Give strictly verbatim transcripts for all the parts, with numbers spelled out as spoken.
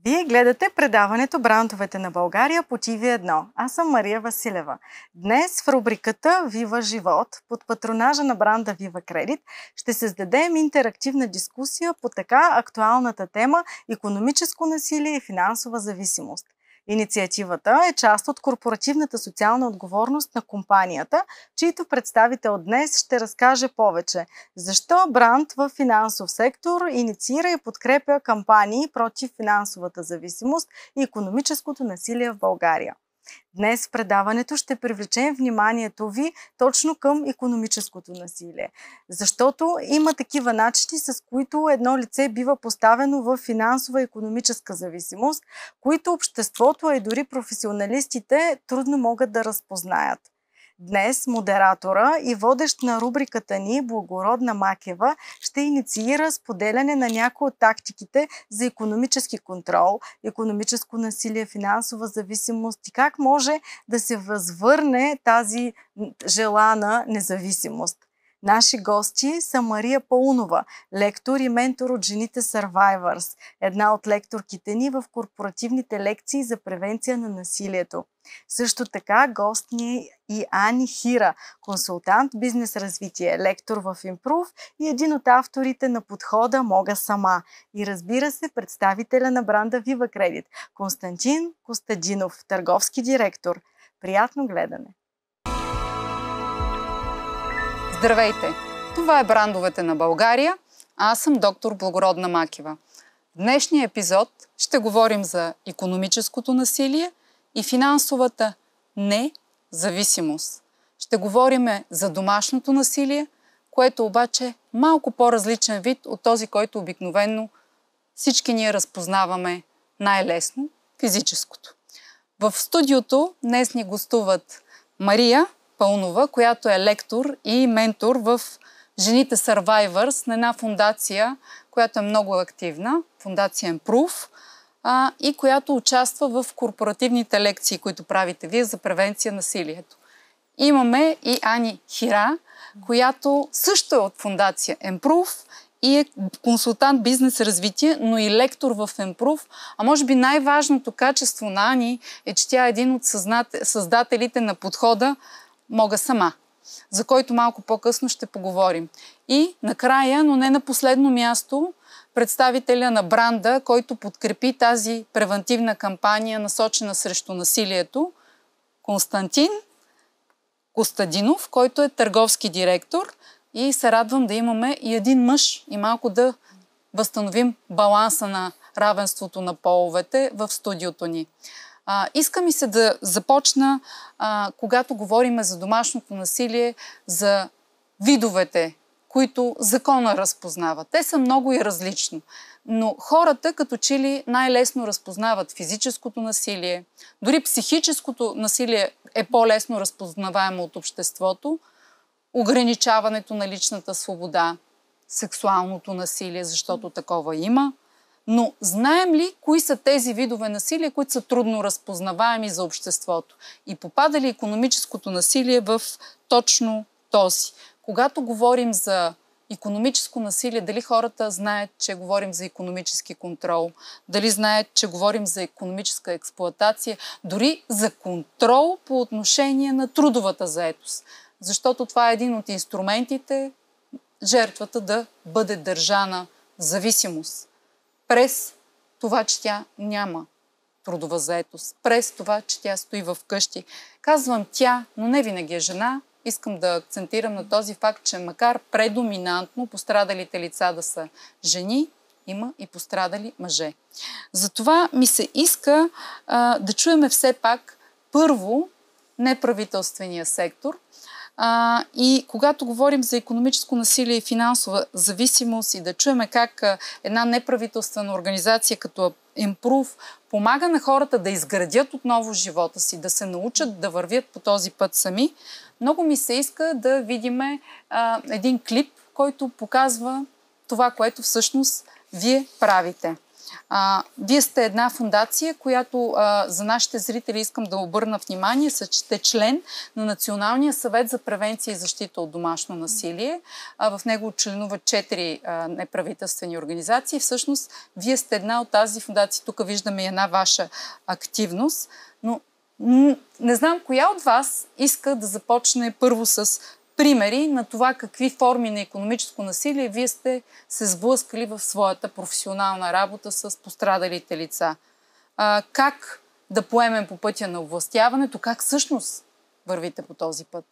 Вие гледате предаването "Брандовете на България" по Ти Ви едно. Аз съм Мария Василева. Днес в рубриката "Вива живот" под патронажа на бранда Viva Credit ще създадем интерактивна дискусия по така актуалната тема икономическо насилие и финансова зависимост. Инициативата е част от корпоративната социална отговорност на компанията, чийто представител днес ще разкаже повече. Защо бранд в финансов сектор инициира и подкрепя кампании против финансовата зависимост и икономическото насилие в България? Днес в предаването ще привлечем вниманието ви точно към икономическото насилие, защото има такива начини, с които едно лице бива поставено в финансова и икономическа зависимост, които обществото, а и дори професионалистите трудно могат да разпознаят. Днес модератора и водещ на рубриката ни Благородна Макева ще инициира споделяне на някои от тактиките за икономически контрол, икономическо насилие, финансова зависимост и как може да се възвърне тази желана независимост. Наши гости са Мария Паунова, лектор и ментор от Жените Survivors, една от лекторките ни в корпоративните лекции за превенция на насилието. Също така гост ни е и Ани Хира, консултант бизнес развитие, лектор в Improve и един от авторите на подхода "Мога сама". И разбира се, представителя на бранда Viva Credit, Константин Костадинов, търговски директор. Приятно гледане! Здравейте! Това е "Брандовете на България", а аз съм доктор Благородна Макева. В днешния епизод ще говорим за икономическото насилие и финансовата независимост. Ще говорим за домашното насилие, което обаче е малко по-различен вид от този, който обикновено всички ние разпознаваме най-лесно – физическото. В студиото днес ни гостуват Мария Паунова, която е лектор и ментор в Жените Survivors на една фондация, която е много активна, фондация Improve, а, и която участва в корпоративните лекции, които правите вие за превенция на насилието. Имаме и Ани Хира, която също е от фондация Improve и е консултант бизнес развитие, но и лектор в Improve. А може би най-важното качество на Ани е, че тя е един от създателите на подхода "Мога сама", за който малко по-късно ще поговорим. И накрая, но не на последно място, представителя на бранда, който подкрепи тази превантивна кампания, насочена срещу насилието, Константин Костадинов, който е търговски директор, и се радвам да имаме и един мъж и малко да възстановим баланса на равенството на половете в студиото ни. А, иска ми се да започна, а, когато говорим за домашното насилие, за видовете, които закона разпознава. Те са много и различно. Но хората като че ли най-лесно разпознават физическото насилие, дори психическото насилие е по-лесно разпознаваемо от обществото, ограничаването на личната свобода, сексуалното насилие, защото такова има. Но знаем ли кои са тези видове насилие, които са трудно разпознаваеми за обществото? И попада ли икономическото насилие в точно този? Когато говорим за икономическо насилие, дали хората знаят, че говорим за икономически контрол, дали знаят, че говорим за икономическа експлоатация, дори за контрол по отношение на трудовата заетост. Защото това е един от инструментите жертвата да бъде държана в зависимост. През това, че тя няма трудова заетост, през това, че тя стои в къщи. Казвам тя, но не винаги е жена. Искам да акцентирам на този факт, че макар предоминантно пострадалите лица да са жени, има и пострадали мъже. Затова ми се иска а, да чуеме все пак първо неправителствения сектор. А, и когато говорим за икономическо насилие и финансова зависимост и да чуеме как а, една неправителствена организация като Improve помага на хората да изградят отново живота си, да се научат да вървят по този път сами, много ми се иска да видим един клип, който показва това, което всъщност вие правите. А, вие сте една фондация, която а, за нашите зрители искам да обърна внимание, сте член на Националния съвет за превенция и защита от домашно насилие. А, в него членуват четири а, неправителствени организации. Всъщност, вие сте една от тази фондация. Тук виждаме една ваша активност. Но не знам коя от вас иска да започне първо с примери на това какви форми на икономическо насилие вие сте се сблъскали в своята професионална работа с пострадалите лица. А, как да поемем по пътя на овластяването, как всъщност вървите по този път?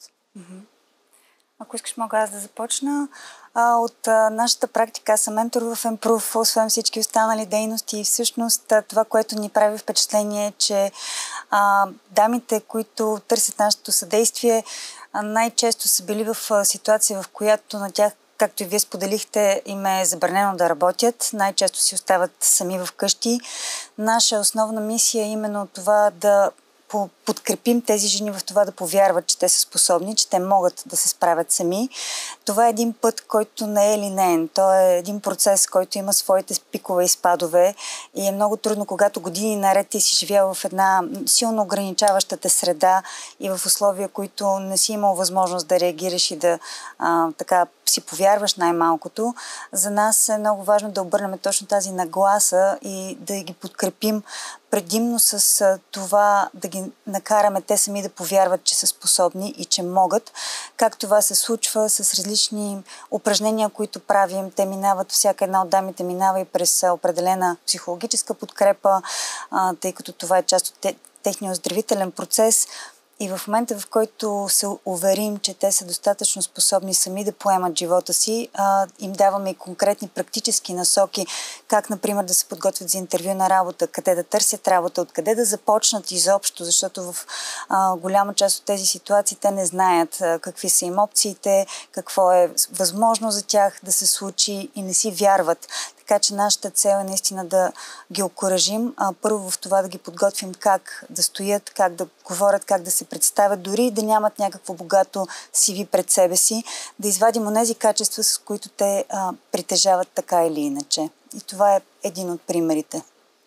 Ако искаш, мога аз да започна. А, от а, нашата практика, аз съм ментор в Improve, освен всички останали дейности. И всъщност това, което ни прави впечатление е, че а, дамите, които търсят нашето съдействие, а, най-често са били в а, ситуация, в която на тях, както и вие споделихте, им е забранено да работят. Най-често си остават сами в къщи. Наша основна мисия е именно това да подкрепим тези жени в това да повярват, че те са способни, че те могат да се справят сами. Това е един път, който не е линеен. То е един процес, който има своите пикове и спадове и е много трудно, когато години наред ти си живял в една силно ограничаващата среда и в условия, които не си имал възможност да реагираш и да а, така си повярваш най-малкото. За нас е много важно да обърнем точно тази нагласа и да ги подкрепим предимно с това да ги накараме те сами да повярват, че са способни и че могат. Как това се случва с различни упражнения, които правим. Те минават, всяка една от дамите минава и през определена психологическа подкрепа, тъй като това е част от техния оздравителен процес. И в момента, в който се уверим, че те са достатъчно способни сами да поемат живота си, а, им даваме и конкретни практически насоки, как, например, да се подготвят за интервю на работа, къде да търсят работа, откъде да започнат изобщо, защото в а, голяма част от тези ситуации те не знаят а, какви са им опциите, какво е възможно за тях да се случи и не си вярват. Така че нашата цел е наистина да ги окуражим. А, първо в това да ги подготвим как да стоят, как да говорят, как да се представят, дори да нямат някакво богато си ви пред себе си, да извадим онези качества, с които те а, притежават така или иначе. И това е един от примерите.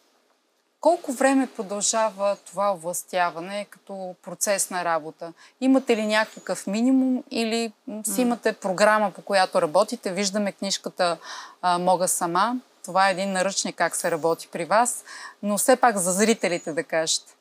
Колко време продължава това овластяване като процес на работа? Имате ли някакъв минимум или си имате програма, по която работите? Виждаме книжката а, «Мога сама». Това е един наръчник как се работи при вас, но все пак за зрителите да кажете.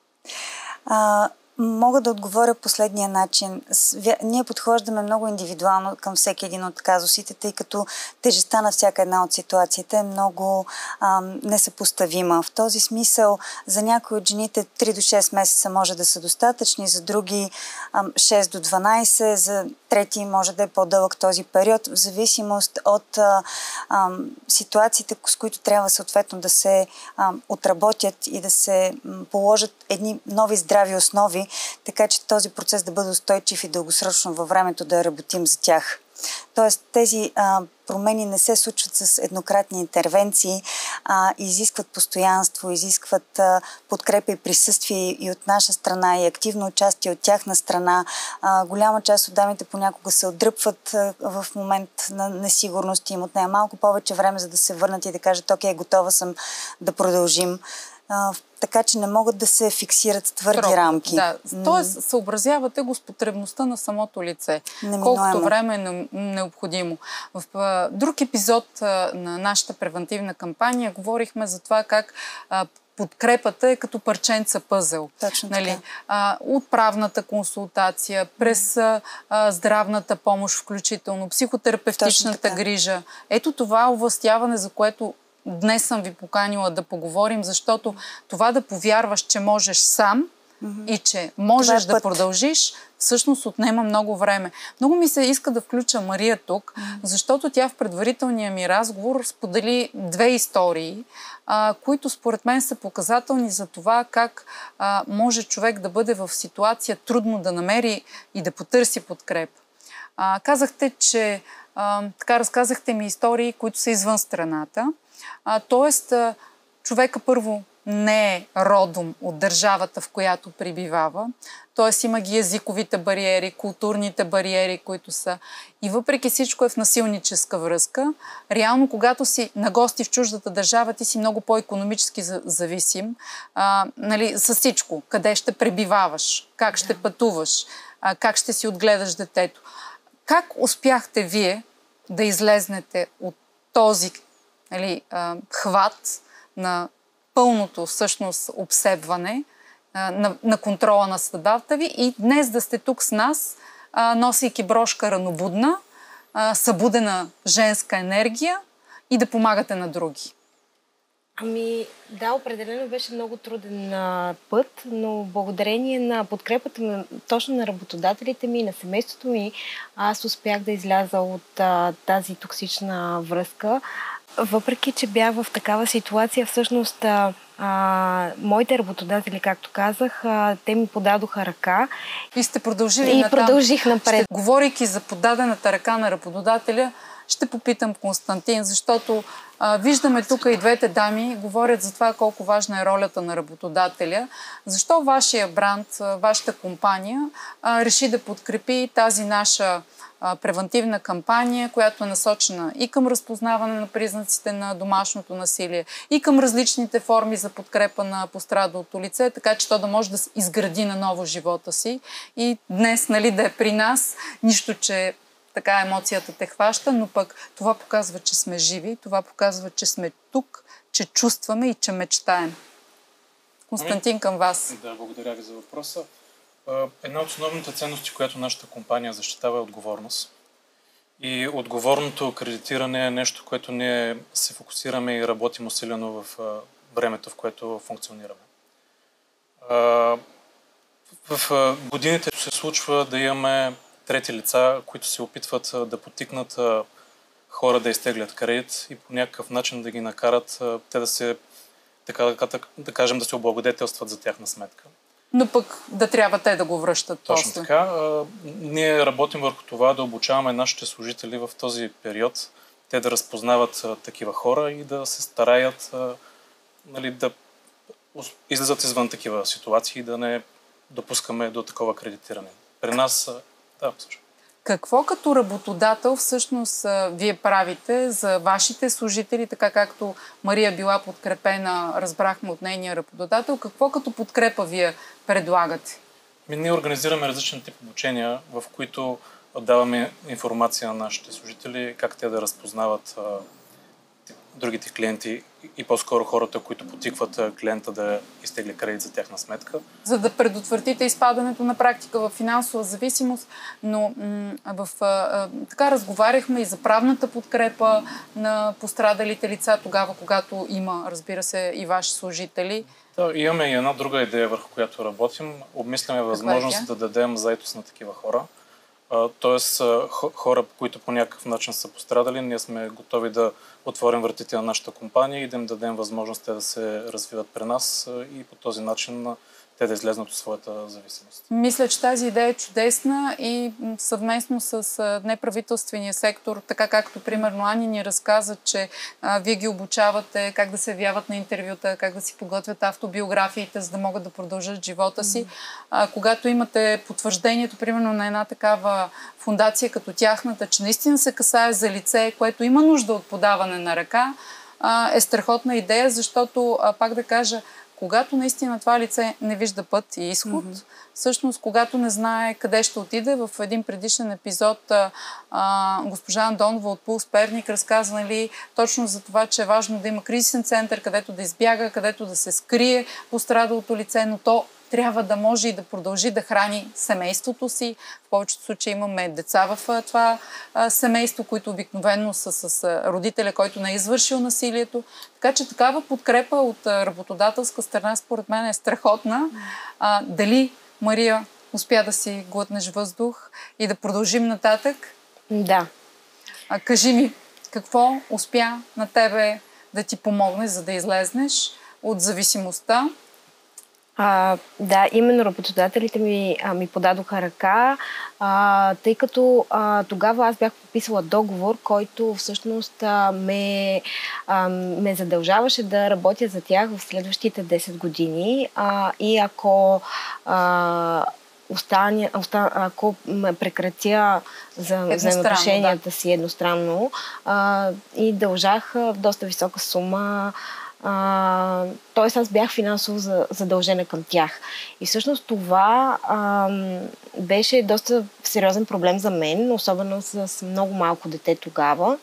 А... Мога да отговоря последния начин. Ние подхождаме много индивидуално към всеки един от казусите, тъй като тежестта на всяка една от ситуациите е много ам, несъпоставима. В този смисъл за някои от жените три до шест месеца може да са достатъчни, за други ам, шест до дванайсет, за трети може да е по-дълъг този период, в зависимост от а, ам, ситуациите, с които трябва съответно да се ам, отработят и да се м, положат едни нови здрави основи, така че този процес да бъде устойчив и дългосрочно във времето да работим за тях. Тоест тези а, промени не се случват с еднократни интервенции, а изискват постоянство, изискват а, подкрепа и присъствие и от наша страна и активно участие от тяхна страна. А, голяма част от дамите понякога се отдръпват а, в момент на несигурност и им отнема малко повече време, за да се върнат и да кажат: окей, готова съм да продължим. Uh, така че не могат да се фиксират твърди Срок, рамки. Да. Тоест, съобразявате го с потребността на самото лице. Неминуемо. Колкото време е необходимо. В uh, друг епизод uh, на нашата превентивна кампания говорихме за това как uh, подкрепата е като парченца пъзел. Точно нали? така. А, от правната консултация, през а, здравната помощ, включително психотерапевтичната грижа. Ето това овластяване, за което днес съм ви поканила да поговорим, защото това да повярваш, че можеш сам mm-hmm. и че можеш е да продължиш, всъщност отнема много време. Много ми се иска да включа Мария тук, mm-hmm. защото тя в предварителния ми разговор сподели две истории, а, които според мен са показателни за това как а, може човек да бъде в ситуация трудно да намери и да потърси подкрепа. А, казахте, че а, така разказахте ми истории, които са извън страната. А, тоест, а, човека първо не е родом от държавата, в която пребивава. Т.е. има ги езиковите бариери, културните бариери, които са. И въпреки всичко е в насилническа връзка. Реално, когато си на гости в чуждата държава, ти си много по-икономически зависим. А, нали, с всичко. Къде ще пребиваваш, как ще пътуваш, а, как ще си отгледаш детето. Как успяхте вие да излезнете от този, нали, а, хват на пълното всъщност обсебване, а, на, на контрола на съдбата ви и днес да сте тук с нас, а, носейки брошка ранобудна, а, събудена женска енергия и да помагате на други? Ами да, определено беше много труден а, път, но благодарение на подкрепата на, точно на работодателите ми, на семейството ми, аз успях да изляза от а, тази токсична връзка. Въпреки че бях в такава ситуация, всъщност а, а, моите работодатели, както казах, а, те ми подадоха ръка. И сте продължили и натам. продължих напред. Ще, говорейки за подадената ръка на работодателя, ще попитам Константин, защото а, виждаме тук и двете дами говорят за това колко важна е ролята на работодателя. Защо вашия бранд, вашата компания а, реши да подкрепи тази наша а, превентивна кампания, която е насочена и към разпознаване на признаците на домашното насилие, и към различните форми за подкрепа на пострадалото лице, така че то да може да изгради на ново живота си. И днес, нали, да е при нас, нищо, че така емоцията те хваща, но пък това показва, че сме живи, това показва, че сме тук, че чувстваме и че мечтаем. Константин, към вас. Да, благодаря ви за въпроса. Една от основните ценности, която нашата компания защитава, е отговорност. И отговорното кредитиране е нещо, което ние се фокусираме и работим усилено в времето, в което функционираме. В годините се случва да имаме трети лица, които се опитват да потикнат хора да изтеглят кредит и по някакъв начин да ги накарат те да се, така да, да кажем, да се облагодетелстват за тяхна сметка. Но пък да трябва те да го връщат Точно после. така. Ние работим върху това да обучаваме нашите служители в този период, те да разпознават такива хора и да се стараят, нали, да излизат извън такива ситуации и да не допускаме до такова кредитиране. При нас, да, слушай. Какво като работодател всъщност вие правите за вашите служители, така както Мария била подкрепена, разбрахме от нейния работодател, какво като подкрепа вие предлагате? Ние организираме различни тип обучения, в които даваме информация на нашите служители, как те да разпознават а, другите клиенти и по-скоро хората, които потикват клиента да изтегли кредит за тяхна сметка. За да предотвратите изпадането на практика в финансова зависимост, но м- в, а, така разговаряхме и за правната подкрепа на пострадалите лица тогава, когато има, разбира се, и ваши служители. Да, имаме и една друга идея, върху която работим. Обмисляме възможност да дадем заетост на такива хора. Тоест, хора, които по някакъв начин са пострадали, ние сме готови да отворим вратите на нашата компания и да им дадем възможност те да се развиват при нас и по този начин те да излезнат от своята зависимост. Мисля, че тази идея е чудесна и съвместно с неправителствения сектор, така както примерно Ани ни разказа, че а, вие ги обучавате как да се явяват на интервюта, как да си подготвят автобиографиите, за да могат да продължат живота си. А, когато имате потвърждението, примерно на една такава фондация като тяхната, че наистина се касае за лице, което има нужда от подаване на ръка, а, е страхотна идея, защото, а, пак да кажа, когато наистина това лице не вижда път и изход, mm-hmm. всъщност, когато не знае къде ще отиде, в един предишен епизод а, госпожа Андонова от Пулс Перник разказа, нали, точно за това, че е важно да има кризисен център, където да избяга, където да се скрие пострадалото лице, но то трябва да може и да продължи да храни семейството си. В повечето случаи имаме деца в това а, семейство, които обикновено са с а, родителя, който не е извършил насилието. Така че такава подкрепа от а, работодателска страна според мен е страхотна. А, дали, Мария, успя да си глътнеш въздух и да продължим нататък? Да. А, кажи ми, какво успя на тебе да ти помогне, за да излезнеш от зависимостта? А, да, именно работодателите ми, а, ми подадоха ръка, а, тъй като а, тогава аз бях подписала договор, който всъщност а, ме, а, ме задължаваше да работя за тях в следващите десет години. А, и ако а, остане, оста, ако ме прекратя за взаимоотношенията си едностранно, а, и дължах доста висока сума. Uh, Тоест аз бях финансово задължена към тях. И всъщност това uh, беше доста сериозен проблем за мен, особено с много малко дете тогава.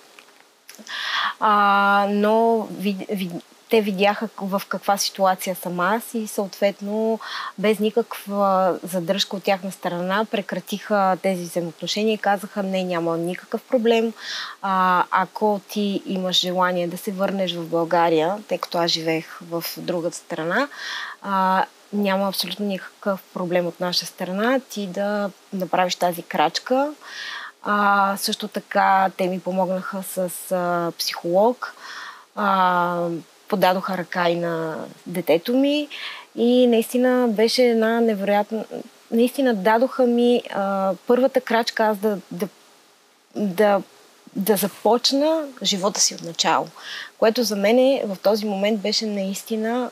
Uh, но вид, вид, те видяха в каква ситуация съм аз и съответно без никаква задръжка от тяхна страна прекратиха тези взаимоотношения и казаха: не, няма никакъв проблем. А, ако ти имаш желание да се върнеш в България, тъй като аз живеех в другата страна, а, няма абсолютно никакъв проблем от наша страна ти да направиш тази крачка. А, също така те ми помогнаха с а, психолог, а, подадоха ръка и на детето ми и наистина беше една невероятна... Наистина дадоха ми а, първата крачка аз да, да, да, да започна живота си от начало. Което за мен в този момент беше наистина...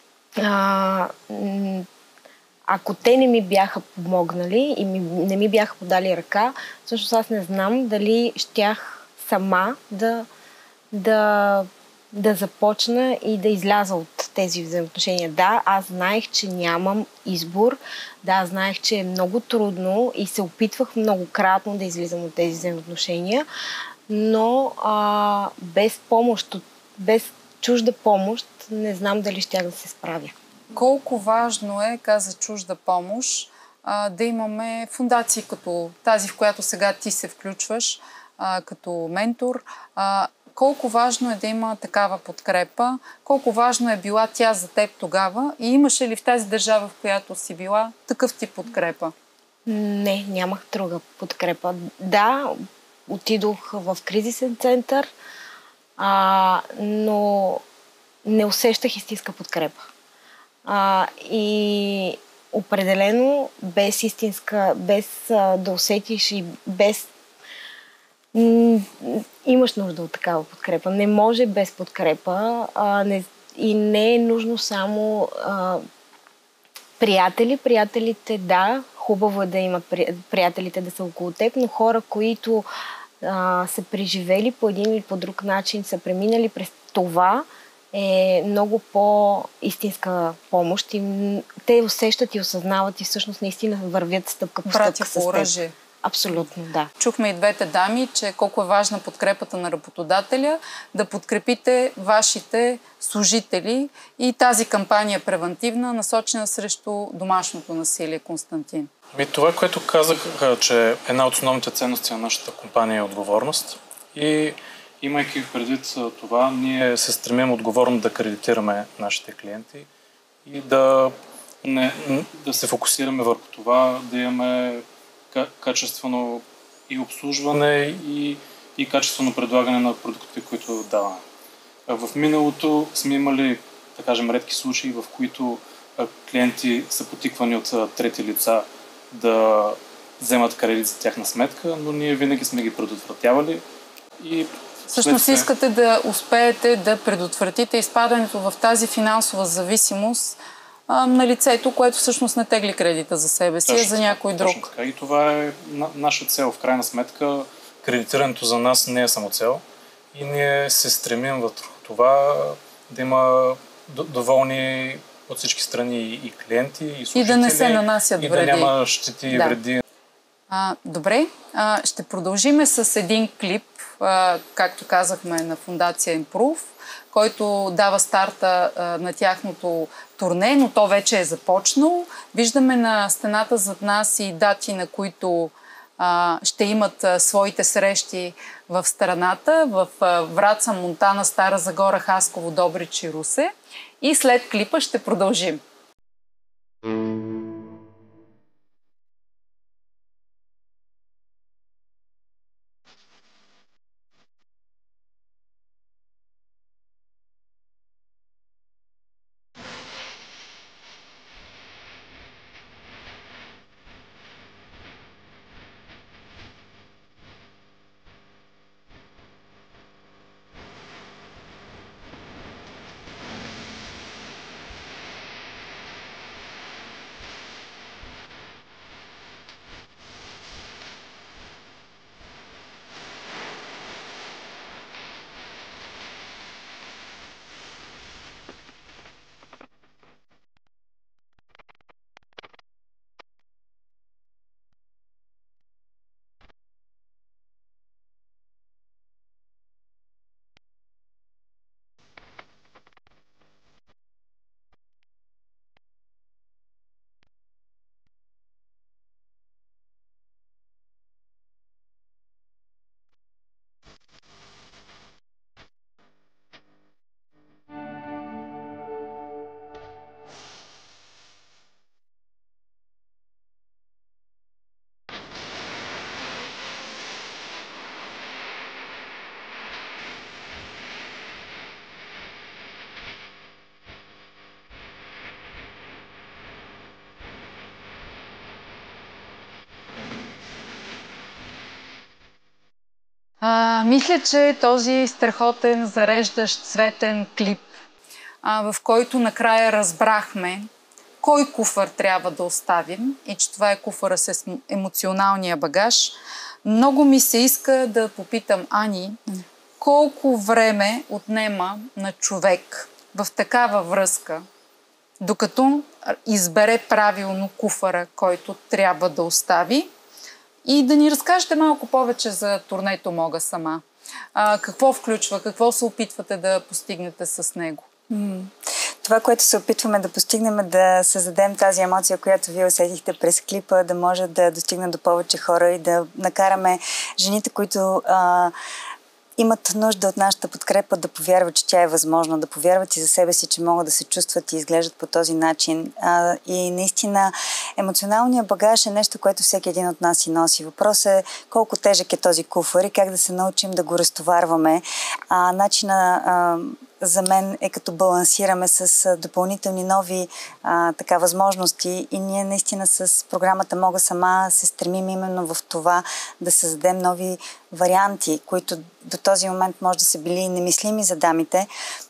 А, ако те не ми бяха помогнали и ми, не ми бяха подали ръка, всъщност аз не знам дали щях сама да, да, да започна и да изляза от тези взаимоотношения. Да, аз знаех, че нямам избор. Да, знаех, че е много трудно и се опитвах многократно да излизам от тези взаимоотношения, но а, без помощ, без чужда помощ, не знам дали щях да се справя. Колко важно е, каза чужда помощ, да имаме фондации като тази, в която сега ти се включваш като ментор. Колко важно е да има такава подкрепа? Колко важно е била тя за теб тогава? И имаше ли в тази държава, в която си била, такъв тип подкрепа? Не, нямах друга подкрепа. Да, отидох в кризисен център, а, но не усещах истинска подкрепа. А, и определено без истинска, без а, да усетиш и без... М- имаш нужда от такава подкрепа. Не може без подкрепа. А, не, и не е нужно само а, приятели. Приятелите, да, хубаво е да имат приятелите да са около теб, но хора, които а, са преживели по един или по друг начин, са преминали през това, е много по-истинска помощ и те усещат и осъзнават и всъщност наистина вървят стъпка по стъпка с оръжие. Абсолютно, да. Чухме и двете дами, че колко е важна подкрепата на работодателя, да подкрепите вашите служители и тази кампания превентивна, насочена срещу домашното насилие, Константин. И това, което казах, че една от основните ценности на нашата компания е отговорност и имайки предвид това, ние се стремим отговорно да кредитираме нашите клиенти и да, не, да се фокусираме върху това, да имаме качествено и обслужване и, и качествено предлагане на продуктите, които даваме. В миналото сме имали, да кажем, редки случаи, в които клиенти са потиквани от трети лица да вземат кредит за тяхна сметка, но ние винаги сме ги предотвратявали и всъщност искате да успеете да предотвратите изпадането в тази финансова зависимост а, на лицето, което всъщност не тегли кредита за себе си, а за някой друг. Точно така. И това е наша цел. В крайна сметка, кредитирането за нас не е само цел и ние се стремим в това да има доволни от всички страни и клиенти, и служители. И да не се нанасят и вреди. И да няма щети и да. вреди. А, добре, а, ще продължиме с един клип, а, както казахме, на Фондация Improve, който дава старта а, на тяхното турне, но то вече е започнало. Виждаме на стената зад нас и дати, на които а, ще имат а, своите срещи в страната, в а, Враца, Монтана, Стара Загора, Хасково, Добрич и Русе. И след клипа ще продължим. А, мисля, че този страхотен, зареждащ, цветен клип, а, в който накрая разбрахме кой куфар трябва да оставим и че това е куфара с емоционалния багаж, много ми се иска да попитам Ани, колко време отнема на човек в такава връзка, докато избере правилно куфара, който трябва да остави, и да ни разкажете малко повече за турнето Мога сама. А, какво включва, какво се опитвате да постигнете с него? Това, което се опитваме да постигнем, е да създадем тази емоция, която вие усетихте през клипа, да може да достигне до повече хора и да накараме жените, които а, имат нужда от нашата подкрепа, да повярват, че тя е възможна, да повярват и за себе си, че могат да се чувстват и изглеждат по този начин. А, и наистина емоционалният багаж е нещо, което всеки един от нас си носи. Въпрос е колко тежък е този куфар и как да се научим да го разтоварваме. А, начина а, за мен е като балансираме с допълнителни нови а, така възможности, и ние наистина с програмата Мога сама се стремим именно в това да създадем нови варианти, които до този момент може да са били немислими за дамите.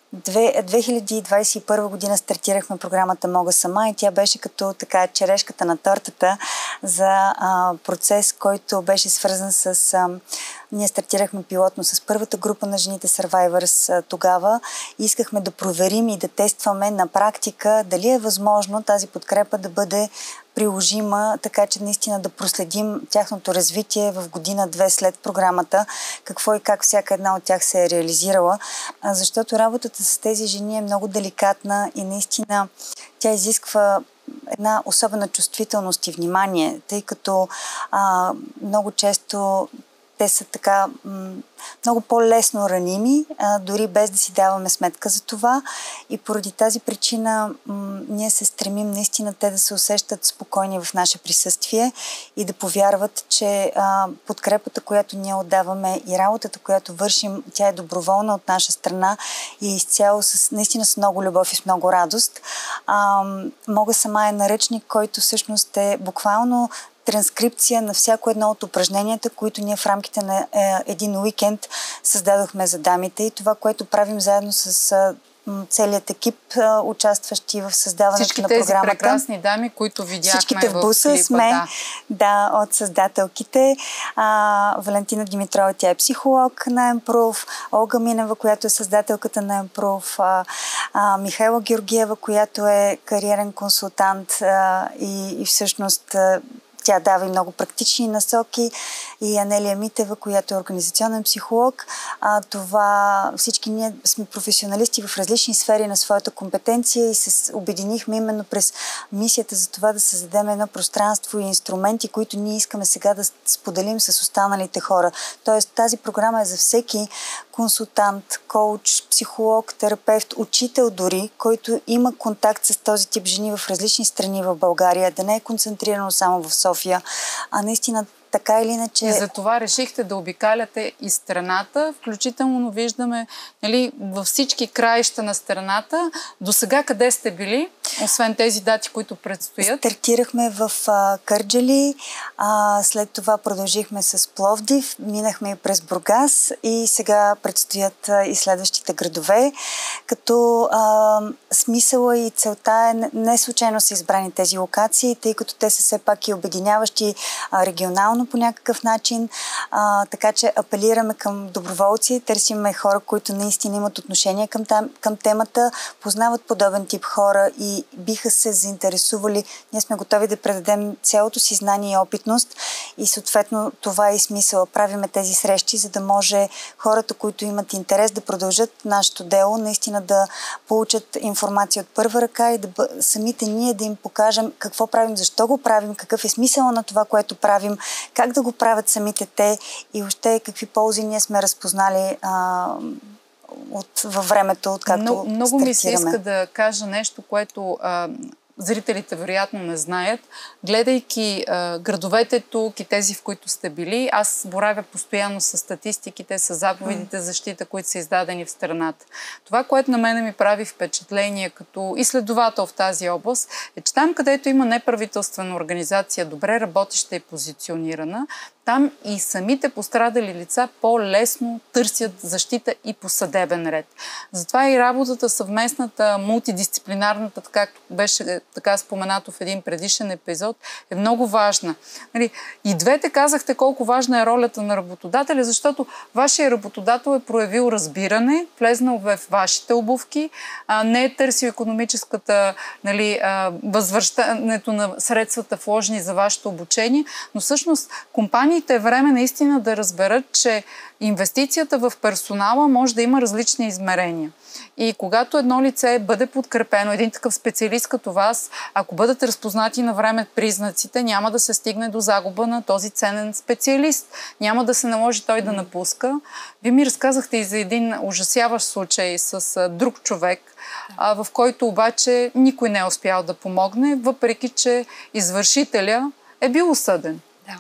две хиляди двадесет и първа година стартирахме програмата Мога сама и тя беше като така черешката на тортата за а, процес, който беше свързан с... А, ние стартирахме пилотно с първата група на жените Survivors а, тогава и искахме да проверим и да тестваме на практика дали е възможно тази подкрепа да бъде приложима, така че наистина да проследим тяхното развитие в година-две след програмата, какво и как всяка една от тях се е реализирала, защото работата с тези жени е много деликатна и наистина тя изисква една особена чувствителност и внимание, тъй като а, много често те са така м- много по-лесно раними, а, дори без да си даваме сметка за това. И поради тази причина м- ние се стремим наистина те да се усещат спокойни в наше присъствие и да повярват, че а, подкрепата, която ние отдаваме и работата, която вършим, тя е доброволна от наша страна и изцяло с, наистина с много любов и с много радост. А, Мога сама е наръчник, който всъщност е буквално транскрипция на всяко едно от упражненията, които ние в рамките на е, един уикенд създадохме за дамите, и това, което правим заедно с е, целият екип, е, участващи в създаването всички на програмата. Всички тези прекрасни дами, които видяхме Всичките в буса клипа, сме, да. да, от създателките. А, Валентина Димитрова, тя е психолог на Improve, Олга Минева, която е създателката на Improve, а, а, Михайла Георгиева, която е кариерен консултант а, и, и всъщност а, тя дава и много практични насоки, и Анелия Митева, която е организационен психолог. А, това всички ние сме професионалисти в различни сфери на своята компетенция и се обединихме именно през мисията за това да създадем едно пространство и инструменти, които ние искаме сега да споделим с останалите хора. Тоест тази програма е за всеки консултант, коуч, психолог, терапевт, учител дори, който има контакт с този тип жени в различни страни в България, да не е концентрирано само в София, а наистина така или иначе... И за това решихте да обикаляте и страната, включително виждаме, нали, във всички краища на страната. До сега къде сте били, освен тези дати, които предстоят? Стартирахме в а, Кърджали, а, след това продължихме с Пловдив, минахме и през Бургас и сега предстоят а, и следващите градове, като а, смисъла и целта е не случайно са избрани тези локации, тъй като те са все пак и обединяващи а, регионално по някакъв начин, а, така че апелираме към доброволци, търсиме хора, които наистина имат отношение към, там, към темата, познават подобен тип хора и биха се заинтересували. Ние сме готови да предадем цялото си знание и опитност и съответно това е и смисъл. Правиме тези срещи, за да може хората, които имат интерес да продължат нашето дело, наистина да получат информация от първа ръка и да бъ... самите ние да им покажем какво правим, защо го правим, какъв е смисъл на това, което правим, как да го правят самите те и още какви ползи ние сме разпознали а, от, във времето, откакто много, много стартираме. ми се иска да кажа нещо, което а, зрителите вероятно не знаят, гледайки а, градовете тук и тези, в които сте били, аз боравя постоянно с статистиките, с заповедите за защита, които са издадени в страната. Това, което на мене ми прави впечатление като изследовател в тази област, е, че там, където има неправителствена организация, добре работеща и позиционирана, там и самите пострадали лица по-лесно търсят защита и по съдебен ред. Затова и работата съвместната, мултидисциплинарната, както беше така споменато в един предишен епизод, е много важна. И двете казахте колко важна е ролята на работодателя, защото вашия работодател е проявил разбиране, влезнал в вашите обувки, не е търсил икономическата, нали, възвръщането на средствата вложени за вашето обучение, но всъщност компания е време наистина да разберат, че инвестицията в персонала може да има различни измерения. И когато едно лице бъде подкрепено, един такъв специалист като вас, ако бъдат разпознати на време признаците, няма да се стигне до загуба на този ценен специалист. Няма да се наложи той да напуска. Вие ми разказахте и за един ужасяващ случай с друг човек, в който обаче никой не е успял да помогне, въпреки че извършителя е бил осъден.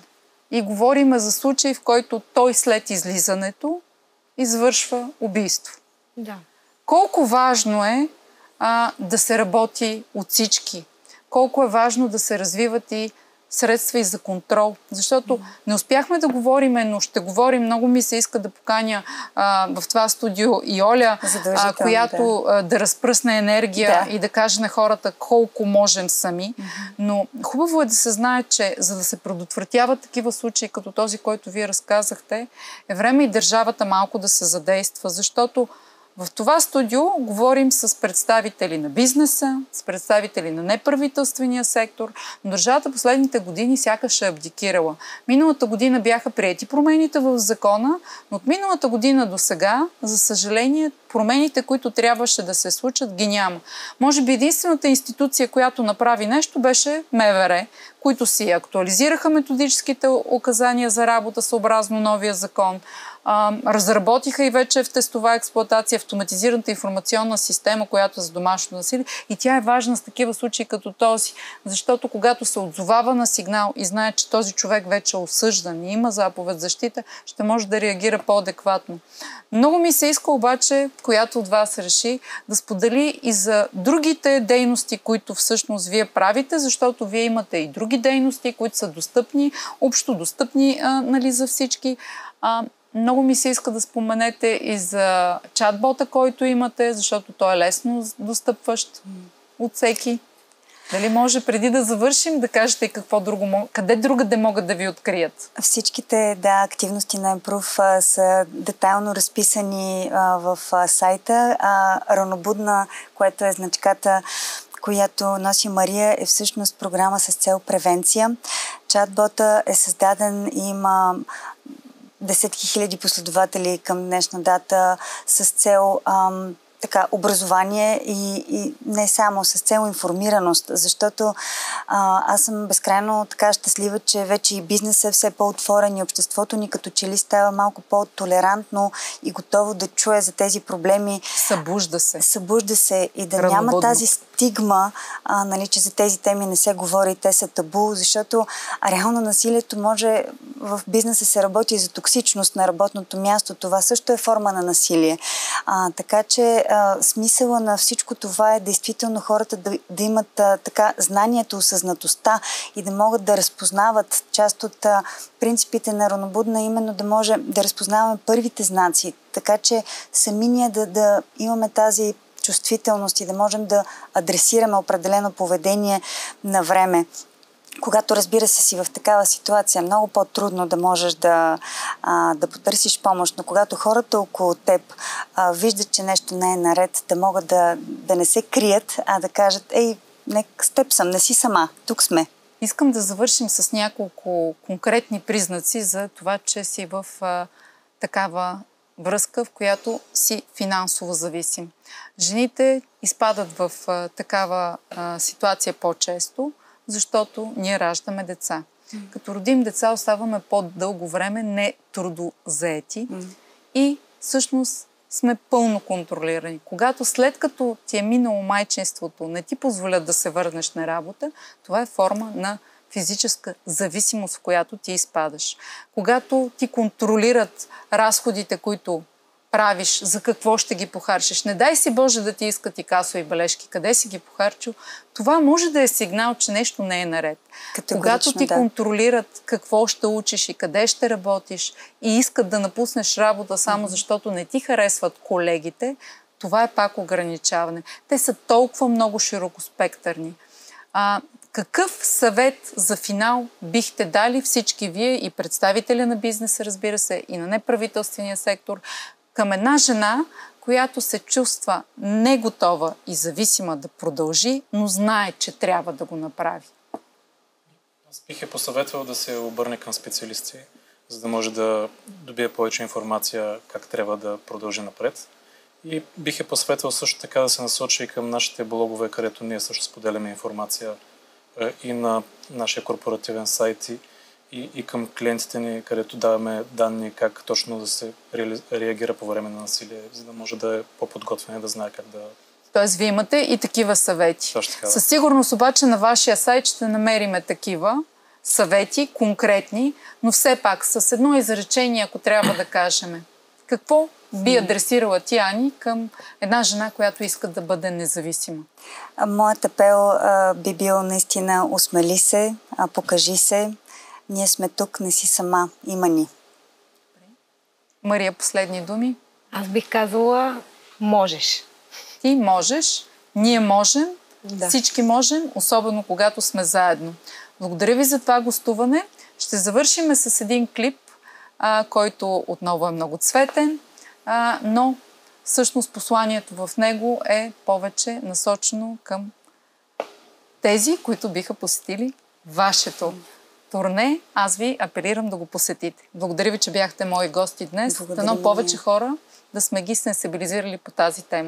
И говорим за случай, в който той след излизането извършва убийство. Да. Колко важно е а, да се работи от всички. Колко е важно да се развиват и средства и за контрол. Защото не успяхме да говорим, но ще говорим. Много ми се иска да поканя а, в това студио и Оля, а, която да. А, да разпръсне енергия да. И да каже на хората колко можем сами. Mm-hmm. Но хубаво е да се знае, че за да се предотвратяват такива случаи, като този, който вие разказахте, е време и държавата малко да се задейства, защото в това студио говорим с представители на бизнеса, с представители на неправителствения сектор, но държавата последните години сякаш е абдикирала. Миналата година бяха приети промените в закона, но от миналата година до сега, за съжаление, промените, които трябваше да се случат, ги няма. Може би единствената институция, която направи нещо, беше МВР, които си актуализираха методическите указания за работа съобразно новия закон, разработиха и вече в тестова експлоатация автоматизираната информационна система, която е за домашно насилие. И тя е важна с такива случаи като този, защото когато се отзовава на сигнал и знае, че този човек вече е осъждан и има заповед защита, ще може да реагира по-адекватно. Много ми се иска обаче, която от вас реши, да сподели и за другите дейности, които всъщност вие правите, защото вие имате и други дейности, които са достъпни, общо достъпни а, нали, за всички. А, Много ми се иска да споменете и за чатбота, който имате, защото той е лесно достъпващ от всеки. Дали може преди да завършим да кажете какво друго, къде другаде могат да ви открият? Всичките да, активности на Емпрув а, са детайлно разписани а, в а, сайта. А, Ранобудна, което е значката, която носи Мария, е всъщност програма с цел превенция. Чатбота е създаден и има десетки хиляди последователи към днешна дата с цел ам, така, образование и, и не само с цел информираност, защото а, аз съм безкрайно така щастлива, че вече и бизнесът е все по-отворен и обществото ни като че ли става малко по-толерантно и готово да чуе за тези проблеми. Събужда се. Събужда се и да Ранобудно. Няма тази стигма, а, нали, че за тези теми не се говори и те са табу, защото реално насилието може в бизнеса се работи за токсичност на работното място. Това също е форма на насилие. А, така че а, смисъла на всичко това е действително хората да, да имат а, така знанието, осъзнатостта и да могат да разпознават част от а, принципите на Ранобудна, именно да може да разпознаваме първите знаци, така че сами ние да, да имаме тази чувствителност и да можем да адресираме определено поведение на време. Когато, разбира се, си в такава ситуация, е много по-трудно да можеш да, а, да потърсиш помощ, но когато хората около теб а, виждат, че нещо не е наред, да могат да, да не се крият, а да кажат: ей, не, с теб съм, не си сама, тук сме. Искам да завършим с няколко конкретни признаци за това, че си в а, такава връзка, в която си финансово зависим. Жените изпадат в а, такава а, ситуация по-често, защото ние раждаме деца. Mm. Като родим деца, оставаме по-дълго време не трудозаети mm. и всъщност сме пълно контролирани. Когато след като ти е минало майчинството, не ти позволят да се върнеш на работа, това е форма на физическа зависимост, в която ти изпадаш. Когато ти контролират разходите, които правиш, за какво ще ги похарчиш. Не дай си Боже да ти искат и касови бележки, къде си ги похарчил. Това може да е сигнал, че нещо не е наред. Когато ти да. контролират какво ще учиш и къде ще работиш и искат да напуснеш работа само защото не ти харесват колегите, това е пак ограничаване. Те са толкова много широкоспектърни. А, какъв съвет за финал бихте дали всички вие и представители на бизнеса, разбира се, и на неправителствения сектор, към една жена, която се чувства неготова и зависима да продължи, но знае, че трябва да го направи? Аз бих е посъветвал да се обърне към специалисти, за да може да добие повече информация как трябва да продължи напред. И бих е посъветвал също така да се насочи и към нашите блогове, където ние също споделяме информация и на нашия корпоративен сайт и И, и към клиентите ни, където даваме данни как точно да се ре, реагира по време на насилие, за да може да е по-подготвен и да знае как да... Тоест, вие имате и такива съвети. Точно така, да. Със сигурност обаче на вашия сайт ще намериме такива съвети, конкретни, но все пак с едно изречение, ако трябва да кажем. Какво би адресирала ти, Ани, към една жена, която иска да бъде независима? Моят апел а, би бил наистина: осмели се, а, покажи се. Ние сме тук, не си сама, има ни. Мария, последни думи? Аз бих казала, можеш. Ти можеш, ние можем, Да. всички можем, особено когато сме заедно. Благодаря ви за това гостуване. Ще завършим с един клип, а, който отново е много цветен, а, но всъщност посланието в него е повече насочено към тези, които биха посетили вашето турне. Аз ви апелирам да го посетите. Благодаря ви, че бяхте мои гости днес. Дано повече хора да сме ги сенсибилизирали по тази тема.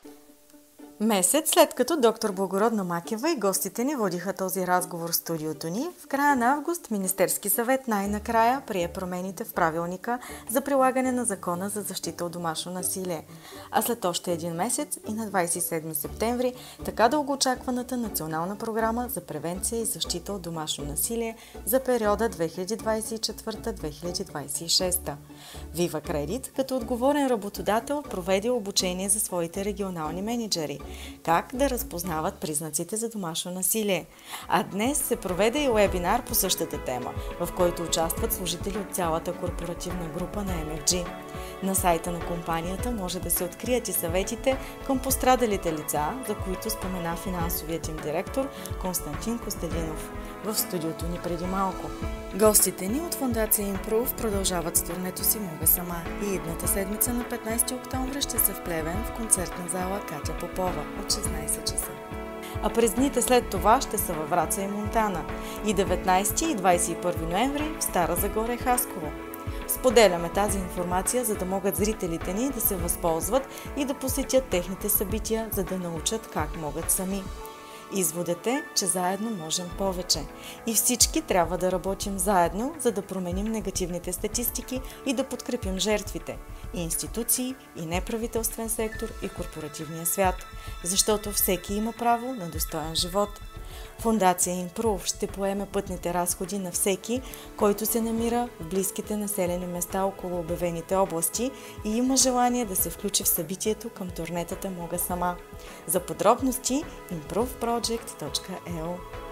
Месец след като доктор Благородна Макева и гостите ни водиха този разговор в студиото ни, в края на август Министерски съвет най-накрая прие промените в правилника за прилагане на Закона за защита от домашно насилие. А след още един месец и на двадесет и седми септември така дългоочакваната национална програма за превенция и защита от домашно насилие за периода две хиляди двадесет и четвърта - две хиляди двадесет и шеста. Viva Credit, като отговорен работодател, проведе обучение за своите регионални мениджъри как да разпознават признаците за домашно насилие. А днес се проведе и уебинар по същата тема, в който участват служители от цялата корпоративна група на Ем Еф Джи. На сайта на компанията може да се открият и съветите към пострадалите лица, за които спомена финансовият им директор Константин Костелинов в студиото ни преди малко. Гостите ни от Фондация Импрув продължават с турнето си "Мога сама" и идната седмица на петнадесети октомври ще са в Плевен в концертна зала Катя Попова от шестнадесет часа. А през дните след това ще са във Враца и Монтана и деветнадесети и двадесет и първи ноември в Стара Загора и Хасково. Споделяме тази информация, за да могат зрителите ни да се възползват и да посетят техните събития, за да научат как могат сами. Изводът е, че заедно можем повече. И всички трябва да работим заедно, за да променим негативните статистики и да подкрепим жертвите. И институции, и неправителствен сектор, и корпоративния свят. Защото всеки има право на достоен живот. Фондация Импрув ще поеме пътните разходи на всеки, който се намира в близките населени места около обявените области и има желание да се включи в събитието към турнетата "Мога сама". За подробности импрув проджект точка ей о.